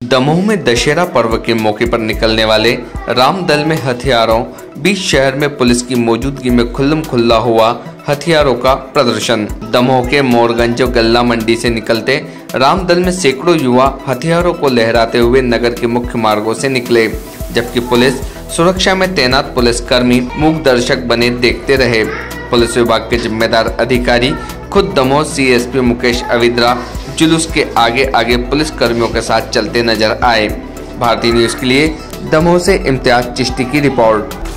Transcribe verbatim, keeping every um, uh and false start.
दमोह में दशहरा पर्व के मौके पर निकलने वाले रामदल में हथियारों, बीच शहर में पुलिस की मौजूदगी में खुल्लम खुल्ला हुआ हथियारों का प्रदर्शन। दमोह के मोरगंज गल्ला मंडी से निकलते रामदल में सैकड़ों युवा हथियारों को लहराते हुए नगर के मुख्य मार्गों से निकले, जबकि पुलिस सुरक्षा में तैनात पुलिसकर्मी मूक दर्शक बने देखते रहे। पुलिस विभाग के जिम्मेदार अधिकारी खुद Damoh C S P Mukesh अविद्रा जुलूस के आगे आगे पुलिस कर्मियों के साथ चलते नजर आए। भारतीय न्यूज के लिए दमोह से इम्तियाज चिश्ती की रिपोर्ट।